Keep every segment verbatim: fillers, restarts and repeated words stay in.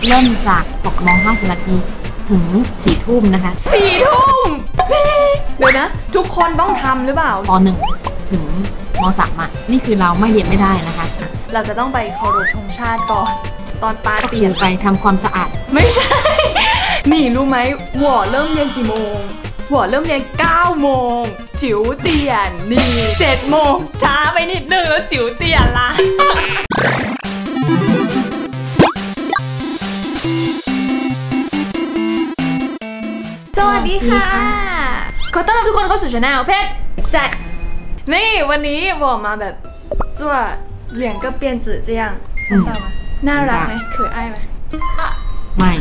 เริ่มจากหกโมงห้าสิบนาทีถึงสี่ทุ่มนะคะสี่ทุ่มเดี๋ยวนะทุกคนต้องทำหรือเปล่าป.หนึ่งถึงม.สามอ่ะนี่คือเราไม่เรียนไม่ได้นะคะเราจะต้องไปเคารพธงชาติก่อนตอนปาเตียนไปทำความสะอาดไม่ใช่นี่รู้ไหมหว่อเริ่มเรียนกี่โมงหว่อเริ่มเรียนเก้าโมงจิ๋วเตียนนี่เจ็ดโมงช้าไปนิดนึงแล้วจิ๋วเตียนละสวัสดีค่ะขอต้อนรับทุกคนเข้าสู่ช่องเพชรแซดนี่วันนี้บอกมาแบบจั่วเหรียญก็เปลี่ยนจื่อเจียงน่ารักไหมเขินไอ้ไหมไม่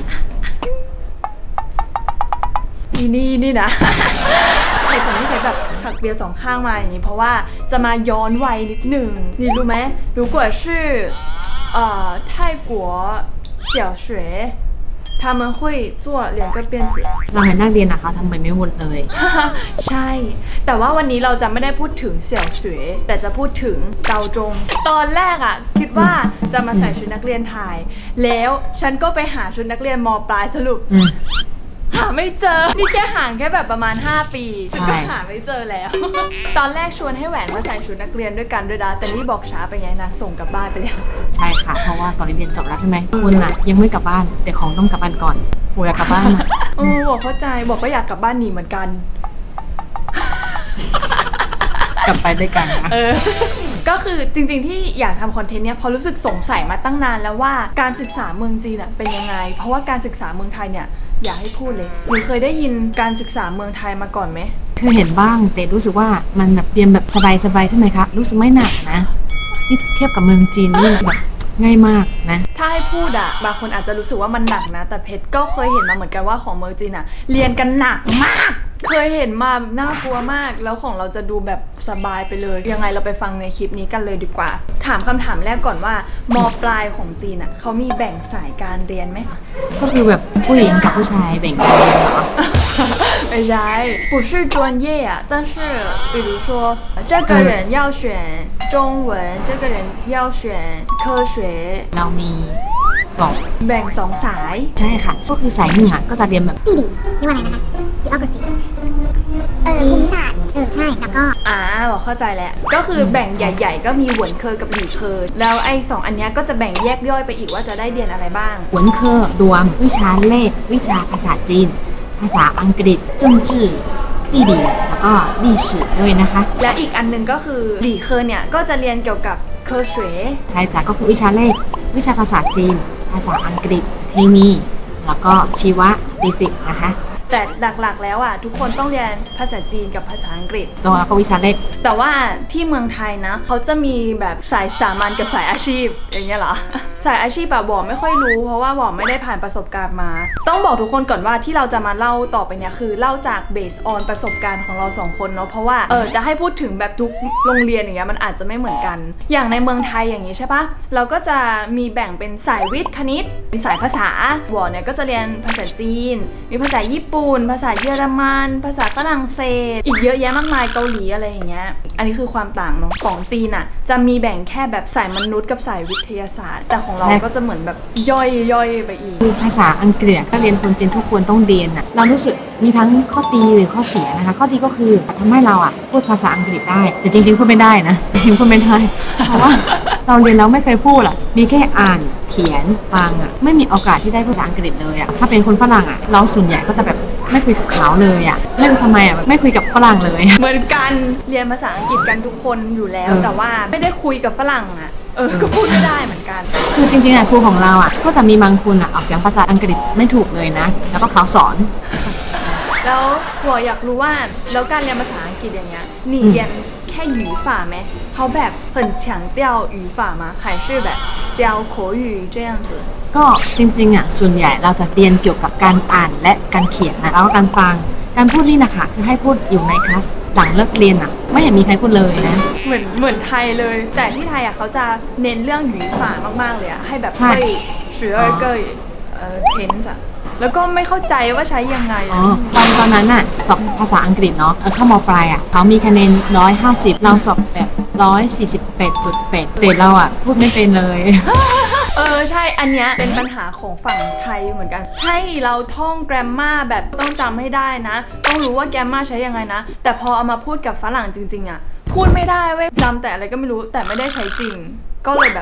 อีนี่นี่นะเหตุผลที่เพชรแบบถักเบียร์สองข้างมาอย่างนี้เพราะว่าจะมาย้อนวัยนิดหนึ่งนี่รู้ไหม如果是呃泰国小学他们会做两个辫子เราเห็นนักเรียนนะคะทำไมไม่หมดเลยใช่แต่ว่าวันนี้เราจะไม่ได้พูดถึงเสี่ยวเฉวยแต่จะพูดถึงเกาจงตอนแรกอ่ะคิดว่าจะมาใส่ชุดนักเรียนไทยแล้วฉันก็ไปหาชุดนักเรียนม.ปลายสรุปหาไม่เจอนี่แค่ห่างแค่แบบประมาณห้าปีฉันก็หาไม่เจอแล้วตอนแรกชวนให้แหวนมาใส่ชุดนักเรียนด้วยกันด้วยนะแต่นี่บอกช้าไปไงนะส่งกลับบ้านไปแล้วใช่ค่ะเพราะว่าตอนเรียนจบแล้วใช่ไหมคุณอ่ะยังไม่กลับบ้านแต่ของต้องกลับบ้านก่อนโอยอยากกลับบ้านเออบอกเข้าใจบอกก็อยากกลับบ้านหนีเหมือนกันกลับไปด้วยกันนะก็คือจริงๆที่อยากทำคอนเทนต์เนี้ยเพราะรู้สึกสงสัยมาตั้งนานแล้วว่าการศึกษาเมืองจีนเป็นยังไงเพราะว่าการศึกษาเมืองไทยเนี่ยอยากให้พูดเลยหนูเคยได้ยินการศึกษาเมืองไทยมาก่อนไหมเคยเห็นบ้างแต่รู้สึกว่ามันแบบเรียนแบบสบายๆใช่ไหมคะรู้สึกไม่หนักนะนี่เทียบกับเมืองจีนนี่แบบง่ายมากนะถ้าให้พูดอ่ะบางคนอาจจะรู้สึกว่ามันหนักนะแต่เพชรก็เคยเห็นมาเหมือนกันว่าของเมืองจีนอ่ะเรียนกันหนักมากเคยเห็นมาน่ากลัวมากแล้วของเราจะดูแบบสบายไปเลยยังไงเราไปฟังในคลิปนี้กันเลยดีกว่าถามคำถามแรกก่อนว่าม.ปลายของจีนอ่ะเขามีแบ่งสายการเรียนไหมก็คือแบบผู้หญิงกับผู้ชายแบ่งกันเรียนเหรอไม่ใช่不是专业啊但是比如说这个人要选中文这个人要选科学เรามีสองแบ่งสองสายใช่ค่ะก็คือสายหนึ่งอ่ะก็จะเรียนแบบปีบีนี่ว่าอะไรนะคะ geography เออภูมิศาสตร์เออใช่แล้วก็อ่าบอกเข้าใจแล้วก็คือแบ่งใหญ่ๆก็มีหวนเคอกับหลี่เคอแล้วไอ้สองอันนี้ก็จะแบ่งแยกย่อยไปอีกว่าจะได้เรียนอะไรบ้างหวนเคอรวมวิชาเลขวิชาภาษาจีนภาษาอังกฤษ政治地理แล้วก็历史ด้วยนะคะและอีกอันนึงก็คือหลี่เคอเนี่ยก็จะเรียนเกี่ยวกับเคอเฉวยใช่จ้ะก็คือวิชาเลขวิชาภาษาจีนภาษาอังกฤษเคมีแล้วก็ชีวะฟิสิกส์นะคะแต่หลักๆแล้วอ่ะทุกคนต้องเรียนภาษาจีนกับภาษาอังกฤษแล้วก็วิชาเลขแต่ว่าที่เมืองไทยนะเขาจะมีแบบสายสามัญกับสายอาชีพอย่างเงี้ยเหรอสายอาชีพแบบบอกไม่ค่อยรู้เพราะว่าบอกไม่ได้ผ่านประสบการณ์มาต้องบอกทุกคนก่อนว่าที่เราจะมาเล่าต่อไปเนี่ยคือเล่าจากเบสออนประสบการณ์ของเราสองคนเนาะเพราะว่าเออจะให้พูดถึงแบบทุกโรงเรียนอย่างเงี้ยมันอาจจะไม่เหมือนกันอย่างในเมืองไทยอย่างงี้ใช่ปะเราก็จะมีแบ่งเป็นสายวิทย์คณิตมีสายภาษาบอกเนี่ยก็จะเรียนภาษาจีนมีภาษาญี่ปุ่นภาษาเยอรมันภาษาฝรั่งเศสอีกเยอะแยะมากมายเกาหลีอะไรอย่างเงี้ยอันนี้คือความต่างเนาะของจีนอ่ะจะมีแบ่งแค่แบบสายมนุษย์กับสายวิทยาศาสตร์แต่ของเราก็จะเหมือนแบบย่อยย่อยไปอีกคือภาษาอังกฤษก็เรียนคนจีนทุกคนต้องเรียนอ่ะเรารู้สึกมีทั้งข้อดีหรือข้อเสียนะคะข้อดีก็คือทำให้เราอ่ะพูดภาษาอังกฤษได้แต่จริงๆพูดไม่ได้นะจริงๆพูดไม่ได้เพราะว่าเราเรียนแล้วไม่เคยพูดอ่ะมีแค่อ่านเขียนฟังอ่ะไม่มีโอกาสที่ได้ภาษาอังกฤษเลยอ่ะถ้าเป็นคนฝรั่งอ่ะเราส่วนใหญ่ก็จะแบบไม่คุยกับเขาเลยอ่ะไม่รู้ทำไมอ่ะไม่คุยกับฝรั่งเลยเหมือนกันเรียนภาษาอังกฤษกันทุกคนอยู่แล้วแต่ว่าไม่ได้คุยกับฝรั่งอ่ะเออก็พูดไม่ได้เหมือนกันคือจริงๆอ่ะครูของเราอ่ะก็จะมีบางคนอ่ะออกเสียงภาษาอังกฤษไม่ถูกเลยนะแล้วก็เขาสอนแล้วหัวอยากรู้ว่าแล้วการเรียนภาษาอังกฤษอย่างเงี้ยหนีเรียนแค่语法ไหมเขาแบบ很强调语法吗还是แบบ教口语这样子ก็จริงๆอ่ะส่วนใหญ่เราจะเรียนเกี่ยวกับการอ่านและการเขียนนะแล้วก็การฟังการพูดนี่นะคะคือให้พูดอยู่ในคลาสหลังเลิกเรียนอ่ะไม่เห็นมีใครพูดเลยนะเหมือนเหมือนไทยเลยแต่ที่ไทยอ่ะเขาจะเน้นเรื่อง语法มากๆเลยอ่ะให้แบบให้十二个เอ่อ tense อ่ะแล้วก็ไม่เข้าใจว่าใช้ยังไงอ๋อตอนตอนนั้นน่ะสอบภาษาอังกฤษเนาะเข้าม.ปลายอ่ะเขามีคะแนนร้อยห้าสิบเราสอบแบบร้อยสี่สิบแปดจุดแปดแต่เราอ่ะพูดไม่เป็นเลยเอออใช่อันเนี้ยเป็นปัญหาของฝั่งไทยเหมือนกันให้เราท่องแกรมมาแบบต้องจำให้ได้นะต้องรู้ว่าแกรมมาใช้ยังไงนะแต่พอเอามาพูดกับฝรั่งจริงๆอะพูดไม่ได้เว้ยจำแต่อะไรก็ไม่รู้แต่ไม่ได้ใช้จริงก็เลยแบบ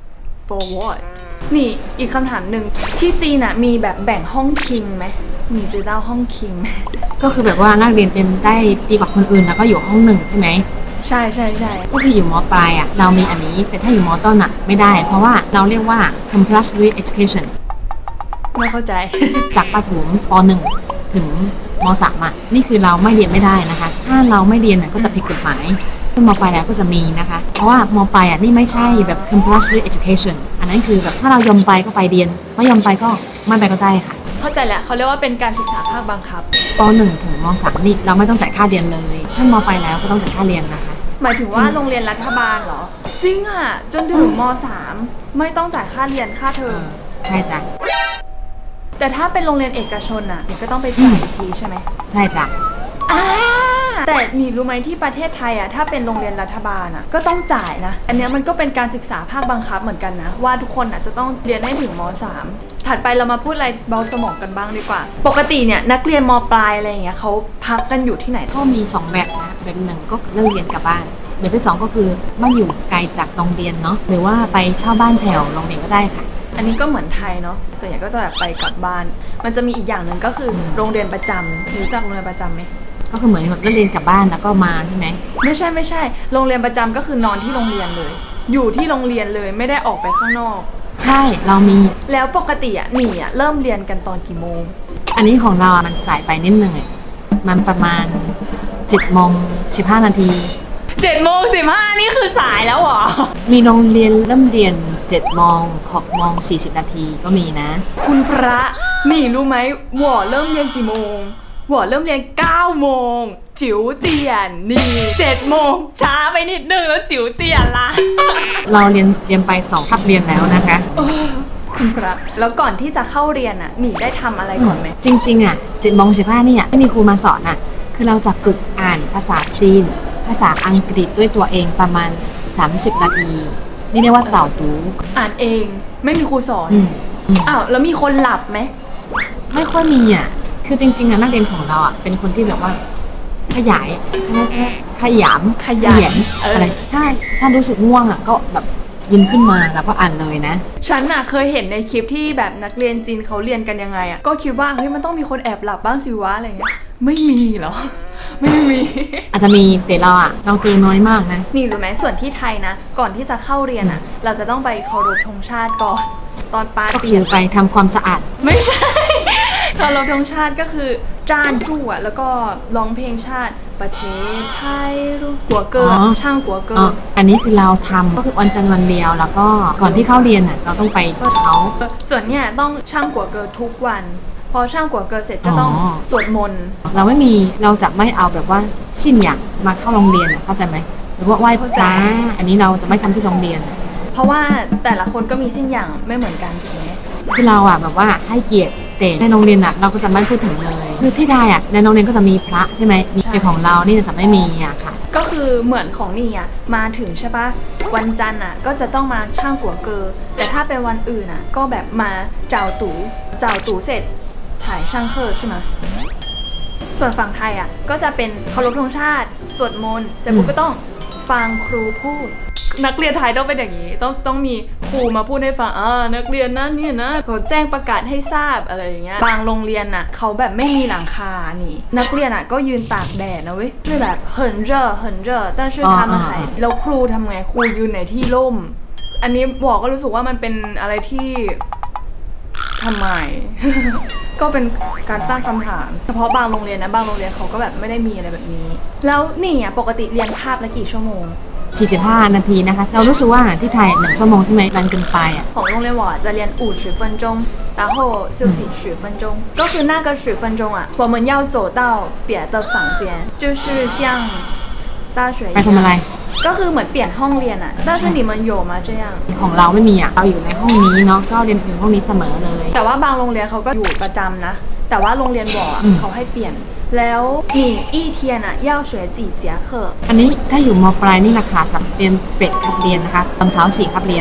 forward นี่อีกคำถามหนึ่งที่จีนอะมีแบบแบ่งห้องคิงไหม你知道ห้องคิงไหมก็คือแบบว่านักเรียนเป็นได้ดีกว่าคนอื่นแล้วก็อยู่ห้องหนึ่งใช่ไหมใช่ใช่ใช่ก็คืออยู่ม.ปลายอ่ะเรามีอันนี้แต่ถ้าอยู่ม.ต้นอ่ะไม่ได้เพราะว่าเราเรียกว่า compulsory education ไม่เข้าใจจากประถมป.หนึ่ง ถึงม.สาม อ่ะนี่คือเราไม่เรียนไม่ได้นะคะถ้าเราไม่เรียนอ่ะก็จะผิดกฎหมายซึ่งม.ปลายแล้วก็จะมีนะคะเพราะว่าม.ปลายอ่ะนี่ไม่ใช่แบบ compulsory education อันนั้นคือแบบถ้าเรายอมไปก็ไปเรียนไม่ยอมไปก็ไม่ไปก็ได้ค่ะเข้าใจแล้วเขาเรียกว่าเป็นการศึกษาภาคบังคับป.หนึ่ง ถึงม.สาม นี่เราไม่ต้องจ่ายค่าเรียนเลยถ้าม.ปลายแล้วก็ต้องจ่ายค่าเรียนนะคะหมายถึงว่าโรงเรียนรัฐบาลเหรอจริงอ่ะจนถึงม.สาม ไม่ต้องจ่ายค่าเรียนค่าเทอมใช่จ้ะแต่ถ้าเป็นโรงเรียนเอกชนอ่ะก็ต้องไปจ่ายอีกทีใช่ไหมใช่จ้ะอ่าแต่นี่รู้ไหมที่ประเทศไทยอ่ะถ้าเป็นโรงเรียนรัฐบาลอ่ะก็ต้องจ่ายนะอันนี้มันก็เป็นการศึกษาภาคบังคับเหมือนกันนะว่าทุกคนอ่ะจะต้องเรียนให้ถึงม.สาม ถัดไปเรามาพูดอะไรเบาสมองกันบ้างดีกว่าปกติเนี่ยนักเรียนม.ปลายอะไรอย่างเงี้ยเขาพักกันอยู่ที่ไหนก็มีสองแบบนะแบบหนึ่งก็เลิกเรียนกลับบ้านแบบที่สองก็คือไม่อยู่ไกลจากโรงเรียนเนาะหรือว่าไปเช่าบ้านแถวโรงเรียนก็ได้ค่ะอันนี้ก็เหมือนไทยเนาะส่วนใหญ่ก็จะแบบไปกลับบ้านมันจะมีอีกอย่างหนึ่งก็คือโรงเรียนประจำรู้จักโรงเรียนประจำไหมก็คือเหมือนแบบเลิกเรียนกลับบ้านแล้วก็มาใช่ไหมไม่ใช่ไม่ใช่โรงเรียนประจำก็คือนอนที่โรงเรียนเลยอยู่ที่โรงเรียนเลยไม่ได้ออกไปข้างนอกใช่เรามีแล้วปกติอ่ะหนี่อ่ะเริ่มเรียนกันตอนกี่โมงอันนี้ของเรามันสายไปนิดนึงมันประมาณเจ็ดโมงสิบห้านาทีเจ็ดโมงสิบห้านี่คือสายแล้วเหรอมีโรงเรียนเริ่มเรียนเจ็ดโมงหกโมงสี่สิบนาทีก็มีนะคุณพระนี่รู้ไหมหว่อเริ่มเรียนกี่โมงหว่อเริ่มเรียนเก้าโมงจิ๋วเตียนนี่เจ็ดโมงช้าไปนิดนึงแล้วจิ๋วเตียนละเราเรียนเรียนไปสองคาบเรียนแล้วนะคะคุณพระแล้วก่อนที่จะเข้าเรียนอ่ะหนี่ได้ทำอะไรก่อนไหมจริงๆอ่ะเจ็ดโมงสิบห้านี่อ่ะไม่มีครูมาสอนอ่ะคือเราจะฝึกอ่านภาษาจีนภาษาอังกฤษด้วยตัวเองประมาณสามสิบนาทีนี่เรียกว่าเจ้าตูอ่านเองไม่มีครูสอนอ้าวแล้วมีคนหลับไหมไม่ค่อยมีอ่ะคือจริงๆอ่ะนักเรียนของเราอ่ะเป็นคนที่แบบว่าขยายขยำขยันอะไรถ้าถ้ารู้สึกง่วงอ่ะก็แบบยืนขึ้นมาแล้วก็อ่านเลยนะฉันอ่ะเคยเห็นในคลิปที่แบบนักเรียนจีนเขาเรียนกันยังไงอ่ะก็คิดว่าเฮ้ยมันต้องมีคนแอบหลับบ้างสิวะอะไรเงี้ยไม่มีหรอไม่มีอาจจะมีแต่เราอ่ะเราเจอน้อยมากนะนี่รู้ไหมส่วนที่ไทยนะก่อนที่จะเข้าเรียนอ่ะเราจะต้องไปเคารพธงชาติก่อนตอนปาก็คือไปทำความสะอาดไม่ใช่เคารพธงชาติก็คือจ้านจู่อ่ะแล้วก็ร้องเพลงชาติประเทศไทยรู้กัวเกอร์ช่างกัวเกอร์อันนี้คือเราทำก็คือวันจันทร์วันเดียวแล้วก็ก่อนที่เข้าเรียนอ่ะเราต้องไปเช้าส่วนเนี้ยต้องช่างกัวเกอร์ทุกวันพอช่างกัวเกอร์เสร็จก็ต้องสวดมนต์เราไม่มีเราจะไม่เอาแบบว่าชินอยากมาเข้าโรงเรียนเข้าใจไหมหรือว่าไหว้พระจ้าอันนี้เราจะไม่ทำที่โรงเรียนเพราะว่าแต่ละคนก็มีสิ้นอย่างไม่เหมือนกันถูกไหมคือเราอ่ะแบบว่าให้เกียรติแต่ในโรงเรียนอ่ะเราก็จะไม่พูดถึงเลยคือที่ไทยอ่ะในโรงเรียนก็จะมีพระใช่ไหมมีแต่ของเรานี่จะไม่มีอ่ะค่ะก็คือเหมือนของนี่อ่ะมาถึงใช่ปะวันจันทร์อ่ะก็จะต้องมาช่างกัวเกอร์แต่ถ้าเป็นวันอื่นอ่ะก็แบบมาเจ้าตู่เจ้าตู่เสร็จถ่ายช่างเคอร์ใช่ไหมส่วนฝั่งไทยอ่ะก็จะเป็นเคารพธงชาติสวดมนต์เสร็จปุ๊บก็ต้องฟังครูพูดนักเรียนไทยต้องเป็นอย่างนี้ต้องต้องมีครูมาพูดให้ฟังอ่านักเรียนนั่นนี่นะเขาแจ้งประกาศให้ทราบอะไรอย่างเงี้ยบางโรงเรียนน่ะเขาแบบไม่มีหลังคานี่นักเรียนอ่ะก็ยืนตากแดดนะเว้ยคือแบบ很热很热但是他们还แล้วครูทำไงครูยืนในที่ร่มอันนี้บอกก็รู้สึกว่ามันเป็นอะไรที่ทำไม ก็เป็นการตั้งคำถามเฉพาะบางโรงเรียนนะบางโรงเรียนเขาก็แบบไม่ได้มีอะไรแบบนี้แล้วนี่อ่ะปกติเรียนคาบละกี่ชั่วโมงสี่สิบห้านาทีนะคะเรารู้สึกว่าที่ไทยหนึ่งชั่วโมงที่ไม่นานเกินไปอ่ะของโรงเรียน我จะเรียน五十分钟然后休息十分钟ก็คือ那个十分钟อ่ะ我们要走到别的房间就是像大学ไปทำอะไรก็คือเหมือนเปลี่ยนห้องเรียนอ่ะ但是你们有吗这样ของเราไม่มีอ่ะเราอยู่ในห้องนี้เนาะก็เรียนอยู่ห้องนี้เสมอเลยแต่ว่าบางโรงเรียนเขาก็อยู่ประจำนะแต่ว่าโรงเรียนบอกเขาให้เปลี่ยนแล้วนี่อีเทียนอ่ะ要学几节课อันนี้ถ้าอยู่ม.ปลายนี่ราคาจะเรียนเป็ดคับเรียนนะคะตอนเช้าสี่คับเรียน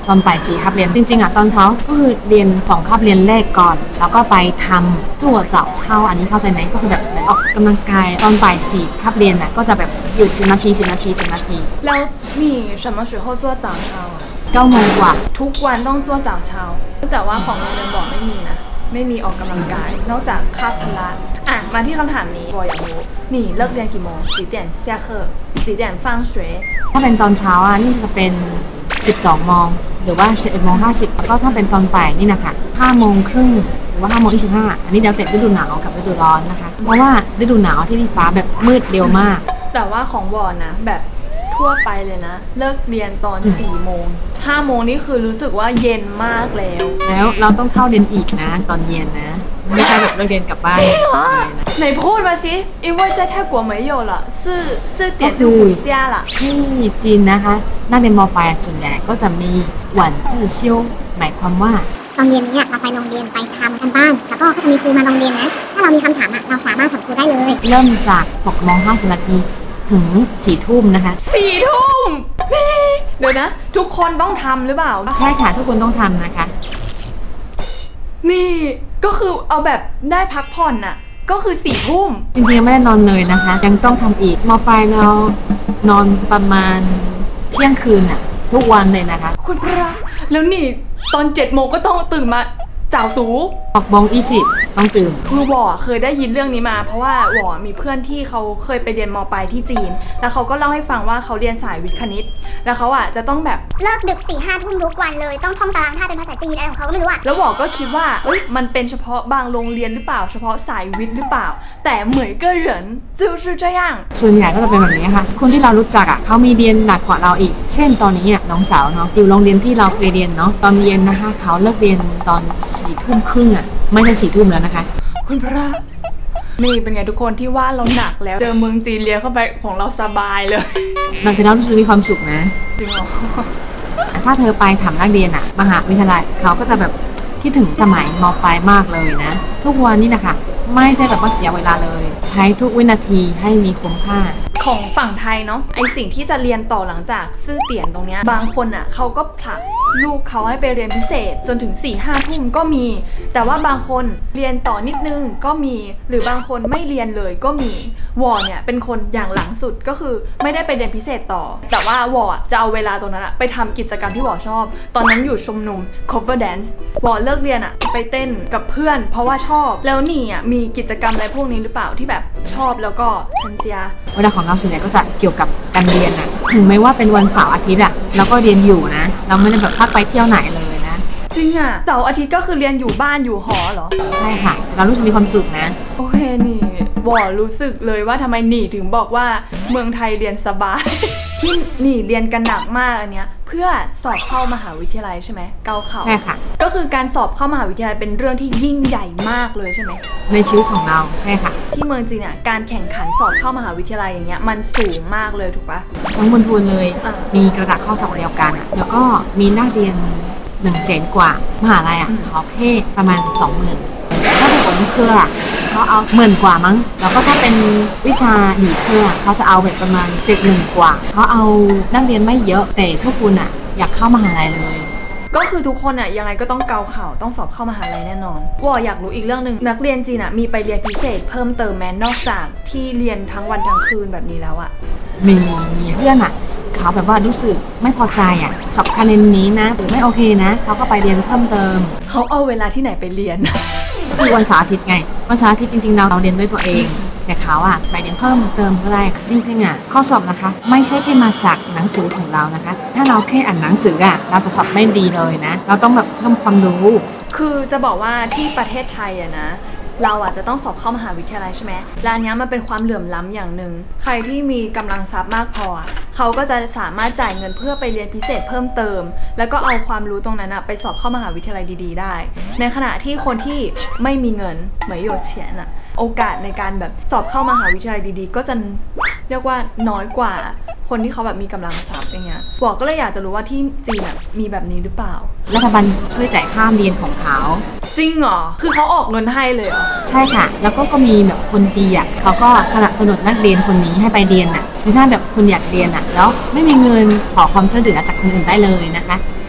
ตอนบ่ายสี่คาบเรียนจริงๆอ่ะตอนเช้าก็คือเรียนสองคาบเรียนแรกก่อนแล้วก็ไปทำจั่วเจาะเช่าอันนี้เข้าใจไหมก็คือแบบออกกำลังกายตอนบ่ายสี่คาบเรียนอ่ะก็จะแบบหยุดสิบนาทีสิบนาทีสิบนาทีแล้วนี่什么时候做早操啊เก้าโมงกว่าทุกวันต้อง做早操แต่ว่าของโรงเรียนบอกไม่มีนะไม่มีออกกำลังกายนอกจากคาบพละอ่ะมาที่คำถามนี้บอยอยากรู้นี่เลิกเรียนกี่โมง几点下课几点放学ถ้าเป็นตอนเช้าอ่ะนี่จะเป็นสิบสองโมงหรือว่าสิบเอ็ดโมงห้าสิบแล้วก็ถ้าเป็นตอนบ่ายนี่นะคะห้าโมงครึ่งหรือว่าห้าโมงยี่สิบห้าอันนี้แล้วแต่ฤดูหนาวกับฤดูร้อนนะคะเพราะว่าฤดูหนาวที่ฟ้าแบบมืดเร็วมากแต่ว่าของวอนนะแบบทั่วไปเลยนะเลิกเรียนตอนสี่โมงห้าโมงนี่คือรู้สึกว่าเย็นมากแล้วแล้วเราต้องเข้าเรียนอีกนะตอนเย็นนะไม่ใช่แบบเลิกเรียนกลับบ้านไหนพูดมาสิ因为在泰国没有了四四点就回家了ที่จีนนะคะนักเรียนม.ปลายส่วนใหญ่ก็จะมีหวันจื่อเซี่ยวหมายความว่าตอนเย็นนี้เราไปโรงเรียนไปทำกันบ้านแล้วก็จะมีครูมาโรงเรียนนะถ้าเรามีคำถามเราสามารถถามครูได้เลยเริ่มจากหกโมงห้าสิบนาทีถึงสี่ทุ่มนะคะสี่ทุ่มเดี๋ยวนะทุกคนต้องทำหรือเปล่าใช่ค่ะทุกคนต้องทำนะคะนี่ก็คือเอาแบบได้พักผ่อนน่ะก็คือสี่ทุ่มจริงๆยังไม่ได้นอนเลยนะคะยังต้องทำอีกม.ปลายเรานอนประมาณเที่ยงคืนน่ะทุกวันเลยนะคะคุณพระแล้วนี่ตอนเจ็ดโมงก็ต้องตื่นมาจ่าวตูหกโมงยี่สิบต้องตื่นคือวอเคยได้ยินเรื่องนี้มาเพราะว่าวอมีเพื่อนที่เขาเคยไปเรียนม.ปลายที่จีนแล้วเขาก็เล่าให้ฟังว่าเขาเรียนสายวิทย์คณิตแล้วเขาอ่ะจะต้องแบบเลิกดึกสี่ห้าทุ่มทุกวันเลยต้องท่องตารางธาตุเป็นภาษาจีนอะไรของเขาก็ไม่รู้อ่ะแล้ววอก็คิดว่าเอ้ยมันเป็นเฉพาะบางโรงเรียนหรือเปล่าเฉพาะสายวิทย์หรือเปล่าแต่เหมือน个人就是这样ส่วนใหญ่ก็จะเป็นแบบนี้ค่ะคนที่เรารู้จักอ่ะเขามีเรียนหนักกว่าเราอีกเช่นตอนนี้อ่ะน้องสาวเนาะอยู่โรงเรียนที่เราเคยเรียนเนาะตอนเย็นนะคะเขาเลิกเรียนตอนสี่ทุ่มครึ่งอ่ะไม่ใช่สี่ทุ่มแล้วนะคะคุณพระนี่เป็นไงทุกคนที่ว่าเราหนักแล้วเจอเมืองจีนเรียนเข้าไปของเราสบายเลยหลังจากนั้นรู้สึกมีความสุขนะจริงเหรอถ้าเธอไปถามนักเรียนอ่ะมหาวิทยาลัยเขาก็จะแบบคิดถึงสมัยม.ปลายมากเลยนะทุกวันนี้นะคะไม่ได้แบบว่าเสียเวลาเลยใช้ทุกวินาทีให้มีคุ้มค่าของฝั่งไทยเนาะไอสิ่งที่จะเรียนต่อหลังจากซื่อเตี่ยนตรงเนี้ยบางคนอ่ะเขาก็ผลักลูกเขาให้ไปเรียนพิเศษจนถึง สี่ห้า ทุ่มก็มีแต่ว่าบางคนเรียนต่อนิดนึงก็มีหรือบางคนไม่เรียนเลยก็มีวอเนี่ยเป็นคนอย่างหลังสุดก็คือไม่ได้ไปเรียนพิเศษต่อแต่ว่าวอจะเอาเวลาตรงนั้นอะไปทำกิจกรรมที่วอชอบตอนนั้นอยู่ชมรม cover dance วอเลิกเรียนอะไปเต้นกับเพื่อนเพราะว่าชอบแล้วนี่อะมีกิจกรรมอะไรพวกนี้หรือเปล่าที่แบบชอบแล้วก็ชันเจียเวลาของเราส่วนใหญ่ก็จะเกี่ยวกับการเรียนอะถึงแม้ว่าเป็นวันเสาร์อาทิตย์อะเราก็เรียนอยู่นะเราไม่ได้แบบพักไปเที่ยวไหนเลยนะจริงอะเสาร์อาทิตย์ก็คือเรียนอยู่บ้านอยู่หอเหรอใช่ค่ะเรารู้สึกมีความสุขนะโอเคนี่วอรู้สึกเลยว่าทำไมหนีถึงบอกว่าเมืองไทยเรียนสบายที่หนีเรียนกันหนักมากอันเนี้ยเพื่อสอบเข้ามหาวิทยาลัยใช่ไหมเกาเขาใช่ค่ะก็คือการสอบเข้ามหาวิทยาลัยเป็นเรื่องที่ยิ่งใหญ่มากเลยใช่ไหมในชีวิตของเราใช่ค่ะที่เมืองจีนเนี่ยการแข่งขันสอบเข้ามหาวิทยาลัยอย่างเงี้ยมันสูงมากเลยถูกปะทั้งบนทุนเลยมีกระดาษข้อสอบเดียวกันแล้วก็มีนักเรียนหนึ่งแสนกว่ามหาลัยอ่ะเขาแค่ประมาณสองหมื่นถ้าเป็นผลเครือเขาเอาหมื่นกว่ามั้งแล้วก็ถ้าเป็นวิชาดีเครือเขาจะเอาแบบประมาณเจ็ดหมื่นกว่าเขาเอานักเรียนไม่เยอะแต่ทุกคนอ่ะอยากเข้ามหาลัยเลยก็คือทุกคนอ่ะยังไงก็ต้องเกาเข่าต้องสอบเข้ามหาลัยแน่นอนวออยากรู้อีกเรื่องหนึ่งนักเรียนจีนอ่ะมีไปเรียนพิเศษเพิ่มเติมแม้นอกจากที่เรียนทั้งวันทั้งคืนแบบนี้แล้วอ่ะมีมีเพื่อนอ่ะเขาแบบว่ารู้สึกไม่พอใจอ่ะสอบคะแนนนี้นะหรือไม่โอเคนะเขาก็ไปเรียนเพิ่มเติมเขาเอาเวลาที่ไหนไปเรียนคือวันเสาร์อาทิตย์ไงวันเสาร์อาทิตย์จริงๆเราเราเรียนด้วยตัวเองแต่เขาอ่ะไปเรียนเพิ่มเติมก็ได้จริงๆอ่ะข้อสอบนะคะไม่ใช่แค่มาจากหนังสือของเรานะคะถ้าเราแค่อ่านหนังสืออ่ะเราจะสอบไม่ดีเลยนะเราต้องแบบต้องความรู้คือจะบอกว่าที่ประเทศไทยอะนะเราอาจจะต้องสอบเข้ามหาวิทยาลัยใช่ไหมและอันนี้มันเป็นความเหลื่อมล้ำอย่างหนึ่งใครที่มีกำลังทรัพย์มากพอเขาก็จะสามารถจ่ายเงินเพื่อไปเรียนพิเศษเพิ่มเติมแล้วก็เอาความรู้ตรงนั้นไปสอบเข้ามหาวิทยาลัยดีๆได้ในขณะที่คนที่ไม่มีเงินเหมือนโยเฉียนอะโอกาสในการแบบสอบเข้ามหาวิทยาลัยดีๆก็จะเรียกว่าน้อยกว่าคนที่เขาแบบมีกำลังทรัพย์อย่างเงี้ยบอกก็เลยอยากจะรู้ว่าที่จีนอะมีแบบนี้หรือเปล่ารัฐบาลช่วยจ่ายค่าเรียนของเขาจริงเหรอคือเขาออกเงินให้เลยเหรอใช่ค่ะแล้วก็ก็มีแบบคนดีอ่ะเขาก็สนับสนุนนักเรียนคนนี้ให้ไปเรียนอ่ะถ้าแบบคุณอยากเรียนอ่ะแล้วไม่มีเงินขอความช่วยเหลือจากคนอื่นได้เลยนะคะ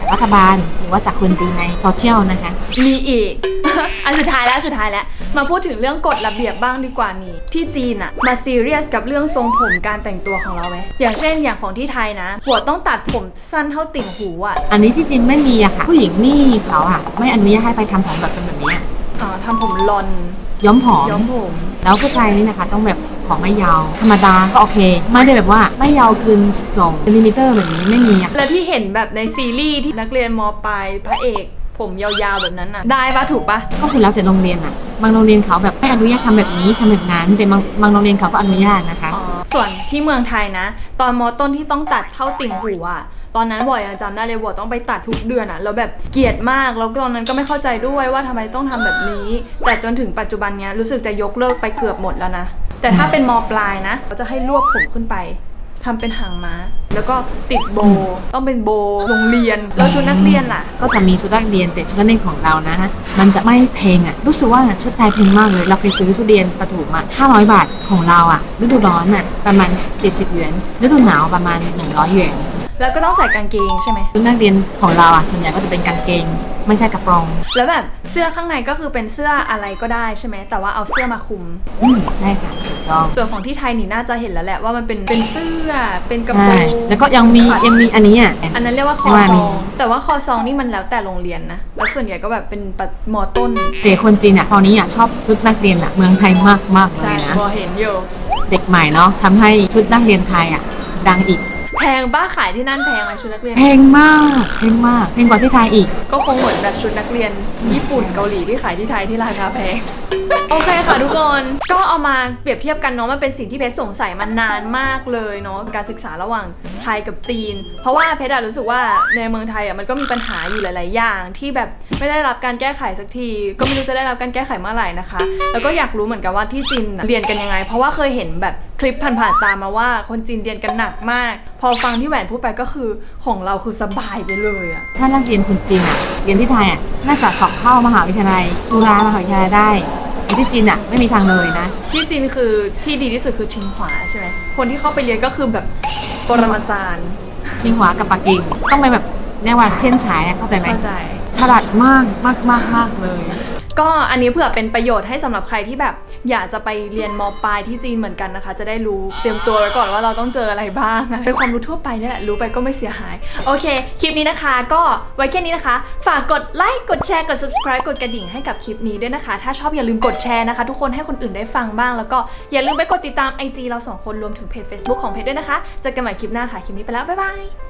รัฐบาลหรือว่าจากคนดีในโซเชียลนะคะมีอีก อันสุดท้ายแล้วสุดท้ายแล้วมาพูดถึงเรื่องกฎระเบียบบ้างดีกว่านี่ที่จีนอะมาซีเรียสกับเรื่องทรงผมการแต่งตัวของเราไหมอย่างเช่นอย่างของที่ไทยนะหัวต้องตัดผมสั้นเท่าติ่งหูอะอันนี้ที่จีนไม่มีอะค่ะผู้หญิงนี่เขาอะไม่อนุญาตให้ไปทำผมแบบเป็นแบบนี้อ๋อทำผมลอนย้อมผอมย้อมผมแล้วผู้ชายนี่นะคะต้องแบบผมไม่ยาวธรรมดาก็โอเคไม่ได้แบบว่าไม่ยาวเกินสองเซนติเมตรแบบนี้ไม่มีอะแล้วที่เห็นแบบในซีรีส์ที่นักเรียนม.ปลายพระเอกผมยาวๆแบบนั้นน่ะได้ปะถูกปะก็คือแล้วแต่โรงเรียนอะบางโรงเรียนเขาแบบไม่อนุญาตทำแบบนี้ทำแบบนั้นแต่บางบางโรงเรียนเขาก็อนุญาตนะคะอ๋อส่วนที่เมืองไทยนะ ตอนม.ต้นที่ต้องตัดเท่าติ่งหูอะตอนนั้นบ่อยยังจำได้เลยบ่อยต้องไปตัดทุกเดือนอะแล้วแบบเกลียดมากแล้วตอนนั้นก็ไม่เข้าใจด้วยว่าทำไมต้องทำแบบนี้ แต่จนถึงปัจจุบันเนี้ยรู้สึกจะยกเลิกไปเกือบหมดแล้วนะแต่ถ้าเป็นม.ปลายนะเขาจะให้รวบผมขึ้นไปทำเป็นหางม้าแล้วก็ติดโบต้องเป็นโบโรงเรียนแล้วชุดนักเรียนล่ะก็จะมีชุดนักเรียนแต่ชุดนักเรียนของเรานะฮะมันจะไม่แพงอะรู้สึกว่าชุดไทยแพงมากเลยเราไปซื้อชุดเรียนประถมอะห้าร้อยบาทของเราอะฤดูร้อนอะประมาณเจ็ดสิบหยวนฤดูหนาวประมาณหนึ่งร้อยหยวนแล้วก็ต้องใส่กางเกงใช่ไหมชุดนักเรียนของเราอะส่วนใหญ่ก็จะเป็นกางเกงไม่ใช่กระโปรงแล้วแบบเสื้อข้างในก็คือเป็นเสื้ออะไรก็ได้ใช่ไหมแต่ว่าเอาเสื้อมาคลุมอืมใช่ค่ะถูกต้องส่วนของที่ไทยนี่น่าจะเห็นแล้วแหละว่ามันเป็นเป็นเสื้อเป็นกระโปรใช่งแล้วก็ยังมียังมีอันนี้อ่ะอันนั้นเรียกว่าคอว่าซมีองแต่ว่าคอซองนี่มันแล้วแต่โรงเรียนนะแล้วส่วนใหญ่ก็แบบเป็นปมอต้นแต่คนจีนอ่ะตอนนี้อ่ะชอบชุดนักเรียนอ่ะเมืองไทยมากมากๆเลใช่ยนะพอเห็นอยู่เด็กใหม่เนาะทำให้ชุดนักเรียนไทยอ่ะดังอีกแพงบ้าขายที่นั่นแพงไหมชุดนักเรียนแพงมากแพงมากแพงกว่าที่ไทยอีกก็คงเหมือนแบบชุดนักเรียนญี่ปุ่นเกาหลีที่ขายที่ไทยที่ราคาแพง โอเคค่ะทุกคนก็เอามาเปรียบเทียบกันเนาะมันเป็นสิ่งที่เพชรสงสัยมานานมากเลยเนาะการศึกษาระหว่างไทยกับจีน เพราะว่าเพชรอะรู้สึกว่าในเมืองไทยอะมันก็มีปัญหาอยู่หลายๆอย่างที่แบบไม่ได้รับการแก้ไขสักทีก็ไม่รู้จะได้รับการแก้ไขเมื่อไหร่นะคะแล้วก็อยากรู้เหมือนกันว่าที่จีนเรียนกันยังไง เพราะว่าเคยเห็นแบบคลิปผ่านๆตามมาว่าคนจีนเรียนกันหนักมาก พอฟังที่แหวนพูดไปก็คือของเราคือสบายไปเลยอะถ้านักเรียนคนจีนอ่ะเรียนที่ไทยอ่ะน่าจะสอบเข้ามหาวิทยาลัยจุฬามหาวิทยาลัยได้แต่ที่จีนอ่ะไม่มีทางเลยนะที่จีนคือที่ดีที่สุดคือชิงหวาใช่ไหมคนที่เข้าไปเรียนก็คือแบบปรมาจารย์ชิงหวากับปักกิ่งต้องไปแบบเรียกว่าเทียนฉายอะเข้าใจไหมเข้าใจฉลาดมากมากมากมากเลยก็อันนี้เผื่อเป็นประโยชน์ให้สำหรับใครที่แบบอยากจะไปเรียนม.ปลายที่จีนเหมือนกันนะคะจะได้รู้เตรียมตัวไว้ก่อนว่าเราต้องเจออะไรบ้างเป็นความรู้ทั่วไปนี่แหละรู้ไปก็ไม่เสียหายโอเคคลิปนี้นะคะก็ไว้แค่นี้นะคะฝากกดไลค์กดแชร์กด subscribe กดกระดิ่งให้กับคลิปนี้ด้วยนะคะถ้าชอบอย่าลืมกดแชร์นะคะทุกคนให้คนอื่นได้ฟังบ้างแล้วก็อย่าลืมไปกดติดตาม ไอ จี เราสองคนรวมถึงเพจ Facebook ของเพจด้วยนะคะเจอกันใหม่คลิปหน้าค่ะคลิปนี้ไปแล้วบ๊ายบาย